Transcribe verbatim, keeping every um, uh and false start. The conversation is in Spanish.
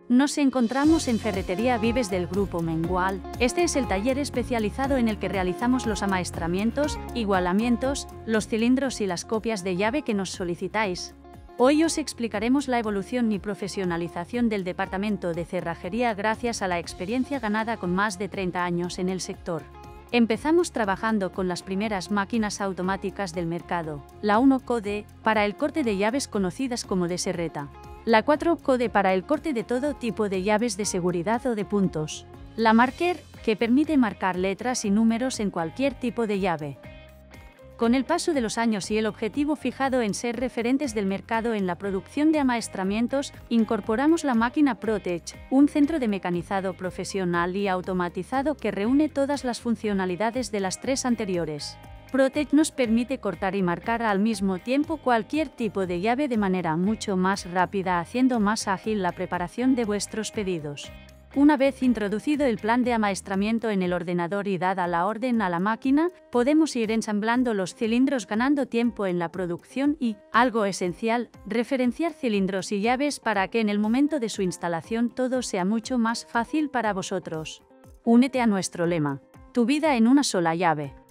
Nos encontramos en Ferretería Vives del Grupo Mengual. Este es el taller especializado en el que realizamos los amaestramientos, igualamientos, los cilindros y las copias de llave que nos solicitáis. Hoy os explicaremos la evolución y profesionalización del departamento de cerrajería gracias a la experiencia ganada con más de treinta años en el sector. Empezamos trabajando con las primeras máquinas automáticas del mercado, la uno Code, para el corte de llaves conocidas como de serreta. La cuatro Code para el corte de todo tipo de llaves de seguridad o de puntos. La Marker, que permite marcar letras y números en cualquier tipo de llave. Con el paso de los años y el objetivo fijado en ser referentes del mercado en la producción de amaestramientos, incorporamos la máquina ProTech, un centro de mecanizado profesional y automatizado que reúne todas las funcionalidades de las tres anteriores. ProTech nos permite cortar y marcar al mismo tiempo cualquier tipo de llave de manera mucho más rápida, haciendo más ágil la preparación de vuestros pedidos. Una vez introducido el plan de amaestramiento en el ordenador y dada la orden a la máquina, podemos ir ensamblando los cilindros ganando tiempo en la producción y, algo esencial, referenciar cilindros y llaves para que en el momento de su instalación todo sea mucho más fácil para vosotros. Únete a nuestro lema: tu vida en una sola llave.